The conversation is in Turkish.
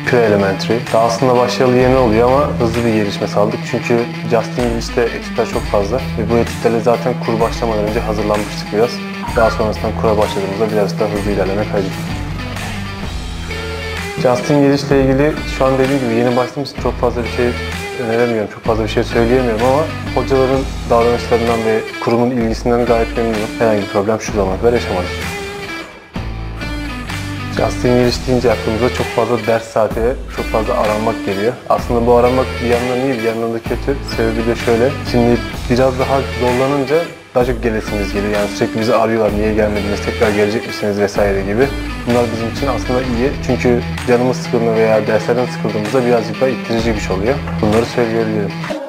Pre-elementary. Daha aslında başlayalı yeni oluyor ama hızlı bir gelişme sağladık. Çünkü Just English'te etütler çok fazla ve bu etütlerle zaten kuru başlamadan önce hazırlanmıştık biraz. Daha sonrasında kura başladığımızda biraz daha hızlı ilerleme kaydık. Just English ile ilgili şu an dediğim gibi yeni başladığım için çok fazla bir şey öneremiyorum, çok fazla bir şey söyleyemiyorum ama hocaların davranışlarından ve kurumun ilgisinden gayet memnunum. Herhangi bir problem şu zamana kadar yaşamadım. Just English deyince aklımıza çok fazla ders saati ve çok fazla aranmak geliyor. Aslında bu aranmak bir yandan iyi, bir yandan da kötü. Sebebi de şöyle, şimdi biraz daha zorlanınca daha çok gelesiniz geliyor. Yani sürekli bizi arıyorlar, niye gelmediniz, tekrar gelecek misiniz vesaire gibi. Bunlar bizim için aslında iyi. Çünkü canımız sıkıldığında veya derslerden sıkıldığımızda birazcık daha ittirici güç oluyor. Bunları söyleyebilirim.